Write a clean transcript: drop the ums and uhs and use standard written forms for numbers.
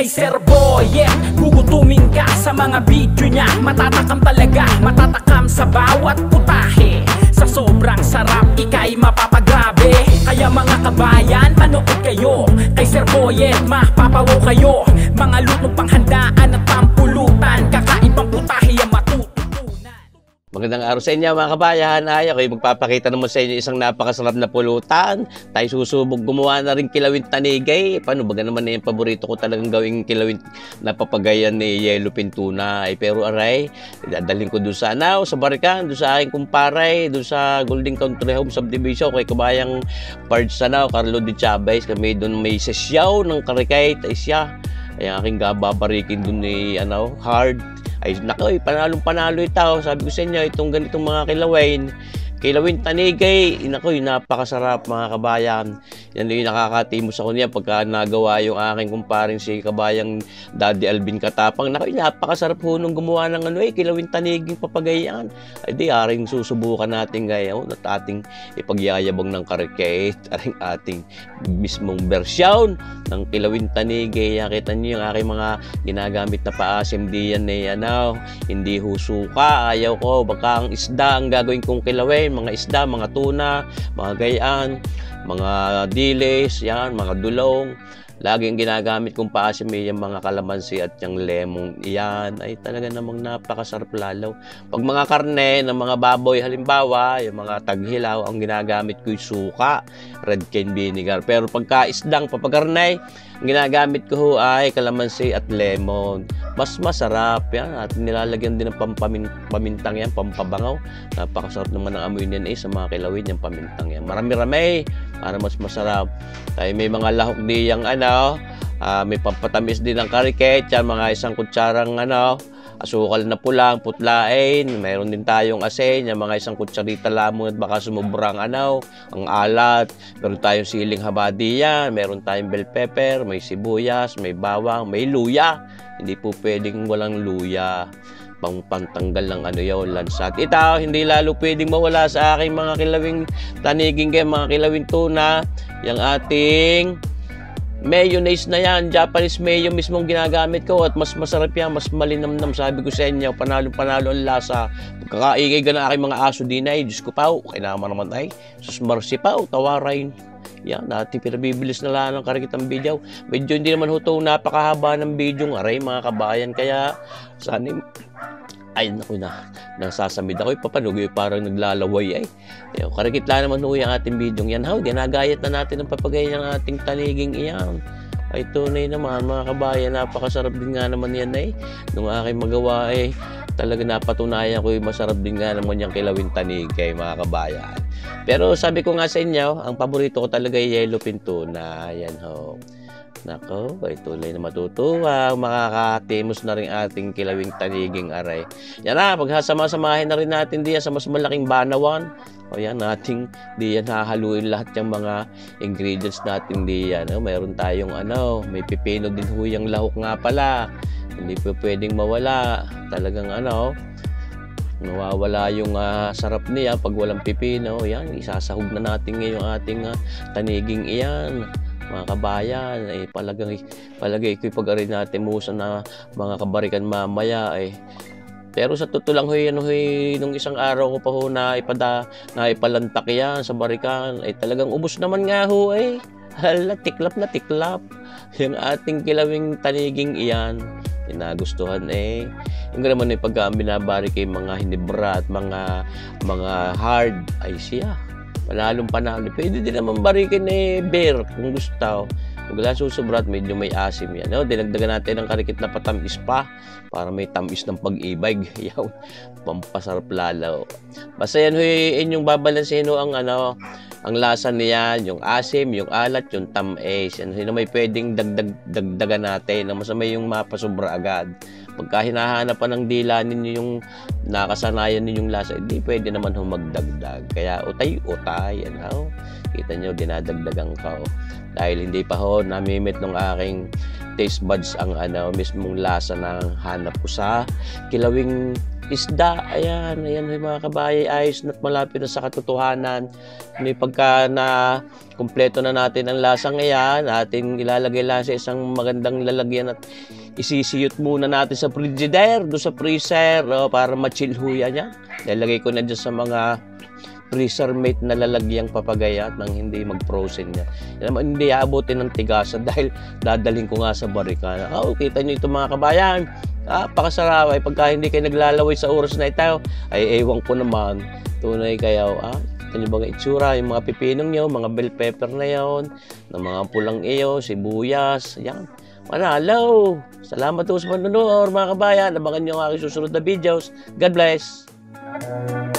kay Sir Boyet. Gugutumin ka sa mga video niya, matatakam talaga, matatakam sa bawat putahe. Sa sobrang sarap, ika'y mapapagrabe. Kaya mga kabayan, manood kayo kay Sir Boyet, mapapawaw kayo. Mga lutong panghandaan at pampulutan, kakaibang putahe ang matututunan. Magandang araw sa inyo mga kabayan. Ay, ako'y magpapakita naman sa inyo isang napakasarap na pulutan. Tayo susubok gumawa na rin kilawin tanigay. Paano baga naman na yung paborito ko talagang gawing kilawin na papagayan ni yellowfin tuna. Ay, pero aray, dadalhin ko doon sa sa Barican, doon sa aking kumparay, doon sa Golden Country Home Subdivision, kay kabayang Pards Carlo de Chavez. Kami doon may sesyaw ng karikay, ay siya. Ay, aking babarikin doon ni hard. Ay nako, panalong-panalo ito. Sabi ko sa inyo, itong ganitong mga kilawin tanigay, nako, napakasarap mga kabayan. Yan yung nakakatimos ako niya pagka nagawa yung aking kumparing si kabayang Daddy Alvin Katapang. Nako, napakasarap ho nung gumawa ng kilawin taniging papagayan. Ay di, aring susubukan natin ngayon at ating ipagyayabang ng karikay, ating mismong bersyon ng kilawin tanigay. Kita niyo yung aking mga ginagamit na paasim diyan hindi husuka. Ayaw ko, baka ang isda ang gagawin kong kilawin. Mga isda, mga tuna, mga gayaan, mga dilis, yan, mga dulong. Laging ginagamit kong paasim yung mga kalamansi at yung lemon. Yan ay talaga namang napakasarap lalo. Pag mga karne ng mga baboy, halimbawa, yung mga taghilaw, ang ginagamit ko yung suka, red cane vinegar. Pero pagka isdang papakarne, ang ginagamit ko ho ay kalamansi at lemon. Mas masarap yan. At nilalagyan din ng pamintang yan, pampabangaw. Napakasarap naman ang amoy niyan sa mga kilawin yung pamintang yan. Marami-rami para mas masarap. Ay may mga lahok di yung may pampatamis din ng kariket, yan mga isang kutsarang asukal na pulang, putlain, mayroon din tayong asin, yung mga isang kutsarita lamang at baka sumubrang ang alat. Meron tayong siling habadi yan, meron tayong bell pepper, may sibuyas, may bawang, may luya. Hindi po pwedeng walang luya. Pantanggal ng lansat. Ito, hindi lalo pwedeng mawala sa aking mga kilawing taniging mga kilawing tuna, yung ating mayonnaise na yan, Japanese mayo mismong ginagamit ko at mas masarap yan, mas malinamnam. Sabi ko sa inyo, panalo-panalo ang lasa. Pagkakaigay ka na aking mga aso din ay, Diyos ko pa, kailangan naman ay, susmarsi pa, tawaray. Yan, dati pinabibilis na lang ng karikitang video. Medyo hindi naman huto napakahaba ng video ng aray mga kabayan, kaya sana ay naku nasasamid ako, papanugoy parang naglalaway ay. Karikit lang naman yung ating video yan. Ginagayat na natin ang papagayan ng ating taniging iyan. Ay tunay naman mga kabayan, napakasarap din nga naman yan ay. Nung aking magawa ay talaga napatunayan ko masarap din nga naman yung kilawin tanigay mga kabayan. Pero sabi ko nga sa inyo, ang paborito ko talaga ay yellowfin tuna. Yan ho. Nako, ay tuloy na matutuwa. Makakatimos na rin ating kilawing taniging aray. Yan na, pagsasama-samahin na rin natin diyan sa mas malaking banawan. O yan, nating diyan hahaluin lahat yung mga ingredients natin diyan. Mayroon tayong may pipino din huyang lahok nga pala. Hindi po pwedeng mawala. Talagang nawawala yung sarap niya pag walang pipino. Yan, isasahog na natin ngayon ating taniging iyan. Mga kabayan, ay palagay ko pag-arin natin musa na mga kabarikan mamaya ay. Pero sa totoo lang nung isang araw ko pa ho na ipalantak yan sa Barican, ay talagang ubos naman nga ho ay. Hala, tiklap na tiklap. Yung ating kilawing taniging iyan, nagustuhan yung naman ay pagka binabari kay mga hinibra at mga hard ay siya. Panalong panalo. Pwede din naman barikin beer kung gusto. Huwag lang susubrat, medyo may asim yan. Dinagdagan natin ng karikit na patamis pa para may tamis ng pag-ibig. Yaw, pampasarap lalo. Basta yan inyong babalansin ang lasa niya, yung asim, yung alat, yung tamis. Yan may pwedeng dagdagan natin na masama yung mapasubra agad. Pagka hinahanap pa ng dila ninyo yung nakasanayan ninyong lasa, hindi pwede naman magdagdag. Kaya utay-utay. Kita nyo, dinadagdagan ko. Dahil hindi pa namimit ng aking taste buds ang mismong lasa na hanap ko sa kilawing isda. Ayan mga kabayan, ayos na't malapit na sa katotohanan. May pagka na kumpleto na natin ang lasang ayan, ating ilalagay lang sa isang magandang lalagyan at isisiyot muna natin sa frigidaire, do sa freezer, para ma-chill ho yan. Lalagay ko na dyan sa mga freezer mate na lalagyang papagaya nang hindi mag-frozen niya. Hindi aabutin ng tigasan dahil dadalhin ko nga sa barika. Kita nyo ito mga kabayan. Pakasarap ay pagka hindi kayo naglalaway sa oras na ito, ay ewan ko naman. Tunay kayo, ito nyo bang itsura, yung mga pipinong nyo, mga bell pepper na yon, ng mga pulang iyo, sibuyas, yan. Manalo! Salamat po sa panonood mga kabayan. Abangan nyo ang aking susunod na videos. God bless!